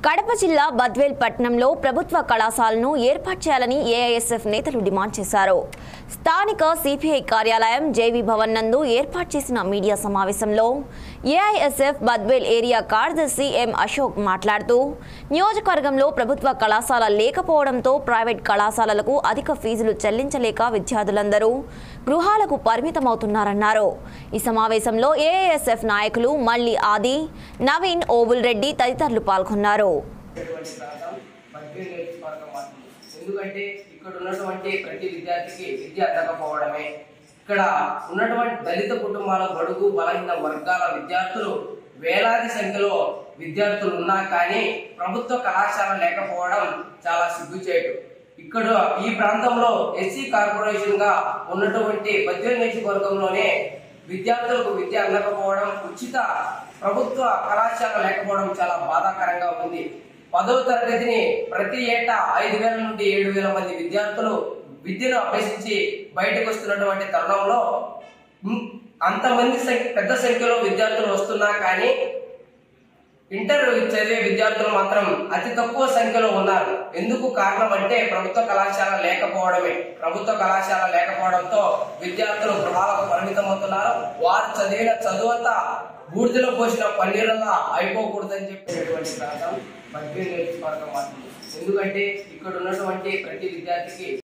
కడప జిల్లా బద్వేల్ పట్టణంలో ప్రభుత్వ కళాశాలను ఏర్పాటు చేయాలని ఏఐఎస్ఎఫ్ నేతలు డిమాండ్ చేశారు. స్థానిక సిపిఐ కార్యాలయం జేవీ భవన్ నందు ఏర్పాటు చేసిన మీడియా సమావేశంలో ఏఐఎస్ఎఫ్ బద్వేల్ ఏరియా కార్యదర్శి ఎం అశోక్ మాట్లాడుతూ నియోజకవర్గంలో ప్రభుత్వ కళాశాల లేకపోవడంతో ప్రైవేట్ కళాశాలలకు అధిక ఫీజులు చెల్లించలేక విద్యార్థులందరూ గృహాలకు పరిమితమవుతున్నారన్నారు. ఈ సమావేశంలో ఏఐఎస్ఎఫ్ నాయకులు మల్లి ఆది, నవీన్, ఓబుల్ రెడ్డి తదితరులు పాల్గొన్నారు. ఎందుకంటే ఇక్కడ ఉన్నటువంటి ప్రతి విద్యార్థికి విద్య అందకపోవడమే, ఇక్కడ ఉన్నటువంటి దళిత కుటుంబాల బడుగు బలహీన వర్గాల విద్యార్థులు వేలాది సంఖ్యలో విద్యార్థులు ఉన్నా కానీ ప్రభుత్వ కళాశాల లేకపోవడం చాలా సిగ్గుచేటు. ఇక్కడ ఈ ప్రాంతంలో ఎస్సీ కార్పొరేషన్ గా ఉన్నటువంటి బద్వేల్ నియోజకవర్గంలోనే విద్యార్థులకు విద్య అందకపోవడం, ఉచిత ప్రభుత్వ కళాశాల లేకపోవడం చాలా బాధాకరంగా ఉంది. 10వ తరగతిని ప్రతి ఏటా 5,000 నుండి 7,000 మంది విద్యార్థులు విద్యను అభ్యసించి బయటకు వస్తున్నటువంటి తరుణంలో అంతమంది పెద్ద సంఖ్యలో విద్యార్థులు వస్తున్నా కానీ ఇంటర్ చదివే విద్యార్థులు మాత్రం అతి తక్కువ సంఖ్యలో ఉన్నారు. ఎందుకు కారణం అంటే ప్రభుత్వ కళాశాల లేకపోవడమే. ప్రభుత్వ కళాశాల లేకపోవడంతో విద్యార్థులు గృహాలకు పరిమితమవుతున్నారు. వారు చదివిన చదువంతా బూడిదలో పోసిన పన్నీరులా అయిపోకూడదని చెప్పేటువంటి ప్రాంతం బద్వేల్ నియోజకవర్గం మాత్రం. ఎందుకంటే ఇక్కడ ఉన్నటువంటి ప్రతి విద్యార్థికి